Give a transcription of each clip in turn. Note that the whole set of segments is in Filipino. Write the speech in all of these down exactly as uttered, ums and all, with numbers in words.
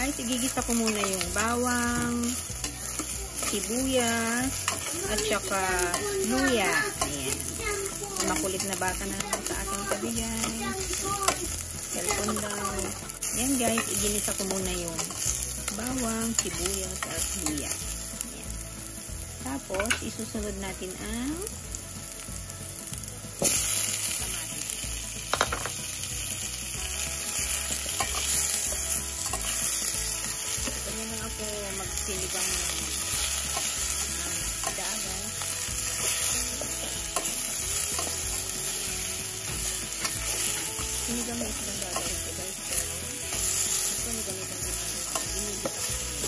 guys, igigisa ko muna yung bawang, sibuyas, at saka luya. Ayan. Makulit na bata na naman sa ating tabi guys. Cellphone daw. Ayan guys, iginisa ko muna yung bawang, sibuyas, at luya. Ayan. Tapos, isusunod natin ang sinigang ng dagan. Sinigang na isang gagawin ko guys. Ito ni gamitan din ako. Binigit ako.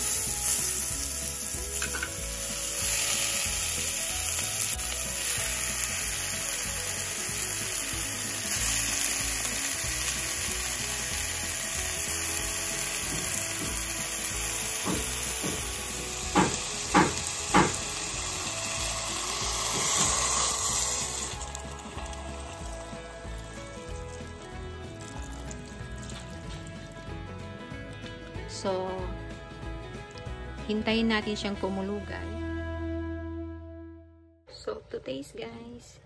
So, hintayin natin siyang kumulugan. So, to taste guys.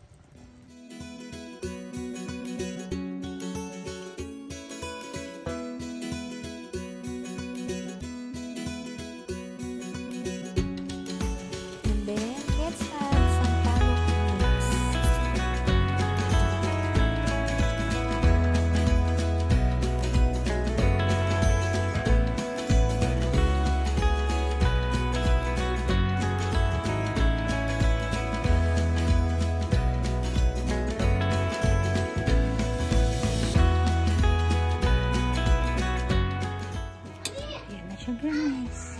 And then, let's add some carrot mix. Guys.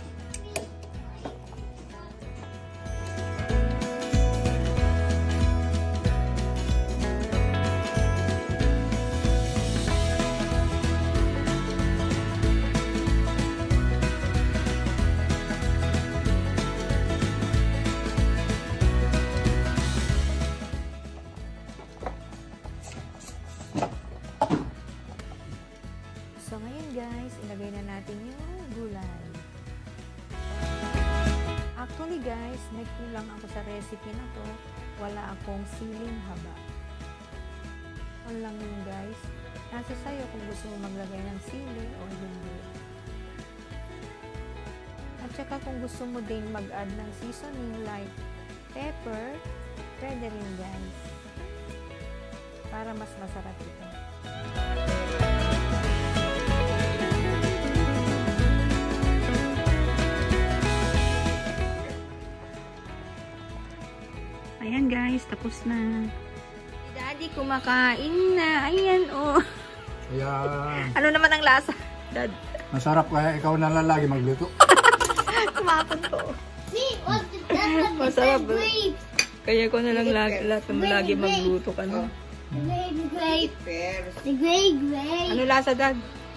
So ngayon guys, ilagay na natin yung gulay. Actually guys, may kulang ako sa recipe na to. Wala akong siling haba. Ano lang yun guys. Nasa sayo kung gusto mo maglagay ng sili o hindi. At saka kung gusto mo din mag-add ng seasoning like pepper, pwede rin guys. Para mas masarap ito. Ayan guys, tapos na. Si Daddy kumakain na. Ayan oh. Ayan. Ano naman ang lasa, Dad? Masarap kaya ikaw na lang lagi magluto. Kumapon ko. Masarap. Kaya ko na lang lagi, lahat mo lagi magluto ka no. The great grape. The great grape. Ano lasa, Dad?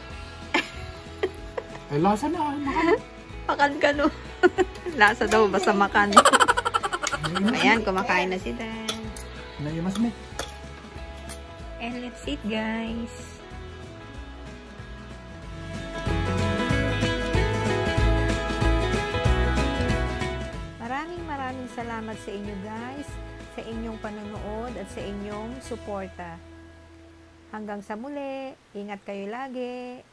Ay, lasa na. Makan. Makan ka no. Lasa daw, basta makan. Ayan, kumakain na si Dad. Naimas mo. And let's eat, guys. Maraming maraming salamat sa inyo, guys. Sa inyong panonood at sa inyong suporta. Hanggang sa muli. Ingat kayo lagi.